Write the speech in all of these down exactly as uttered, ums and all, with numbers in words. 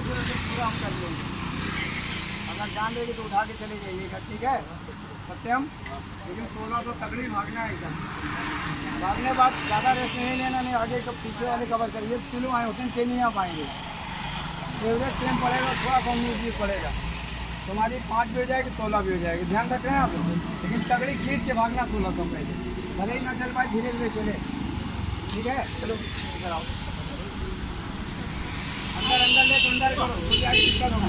फिर उसे पूरा हम कर लेंगे। अगर जान लेगी तो उठा के चले जाइएगा, ठीक है सत्यम। लेकिन सोलह सौ तगड़ी भागना है एकदम। भागने बाद ज़्यादा रेस्ट नहीं लेना, नहीं आगे तो पीछे वाले कवर करिए। सिलो आए होते हैं के नहीं आ पाएंगे। एवरेज सेम पड़ेगा, थोड़ा कम म्यूजिक पड़ेगा। तुम्हारी पाँच भी हो जाएगी, सोलह भी हो जाएगी। ध्यान रख रहे हैं आप। लेकिन तगड़ी खींच के भागना सोलह सौ पहले, भले ही ना चल पाए धीरे धीरे चले, ठीक है। चलो इधर आओ, अंदर अंदर ले, अंदर करो, हो जाएगी दिक्कत होगा।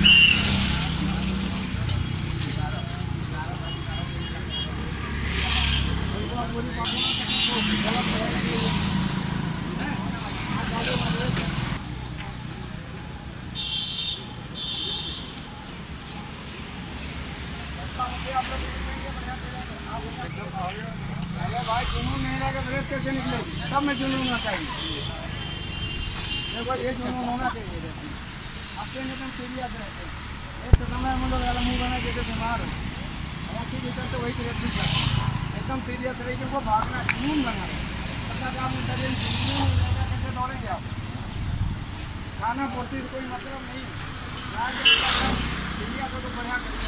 अरे भाई जुनून नहीं रहेगा ब्रेक कैसे निकलेगी? सब में जुनून होना चाहिए। देखो ये जुनून होना चाहिए। आपके एकदम सीरियस रहते हैं। एक तो समय हम लोग वाला मुँह बना के बीमार हो ऐसी भीतर तो वही एकदम सीरियस रही कि वो भागना जुनून बना रहे। पचास आप शरीर जुनून कैसे दौड़ेंगे आप? खाना पूर्ति से कोई मतलब नहीं। सीरियस हो तो बढ़िया करेगा।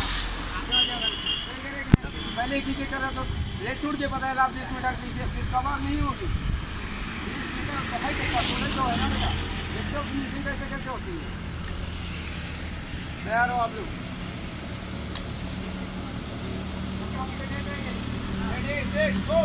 पहले की कर रहा तो ले छूट के पता है आप बीस मीटर पीछे फिर कवर नहीं होगी। बीस मीटर बढ़ाई के थोड़े तो है ना बेटा, देखो फिनिशिंग कैसे कैसे होती है। तैयार हो आप लोग? Ready set go.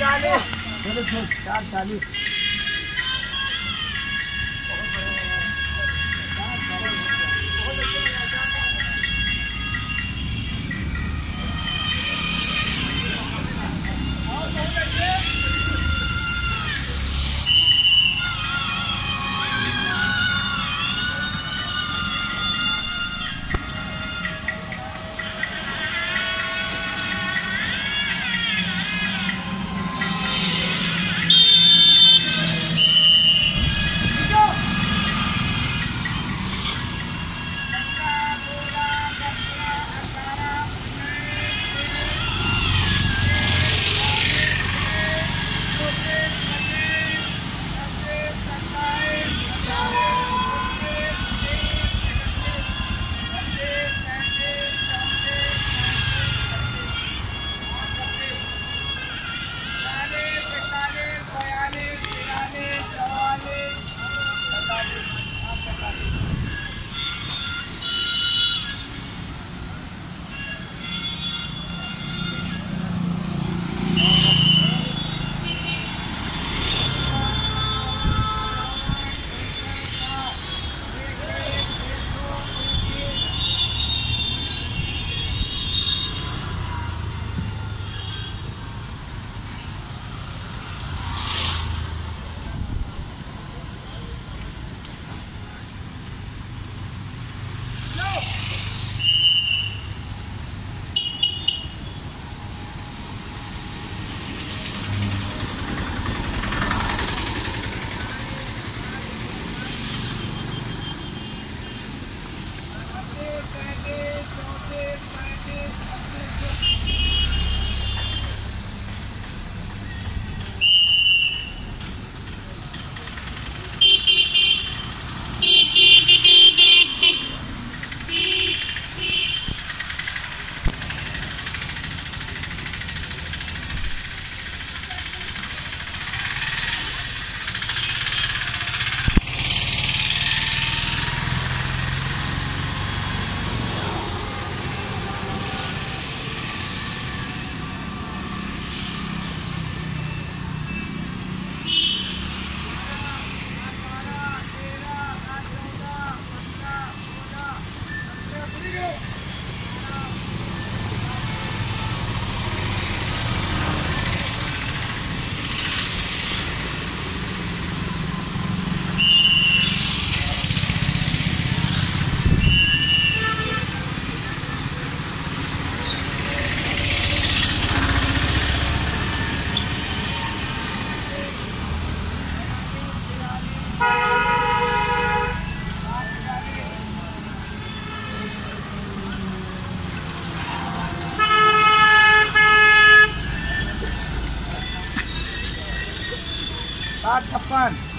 चालीस, चलो चलो चार चालीस। साठ छप्पन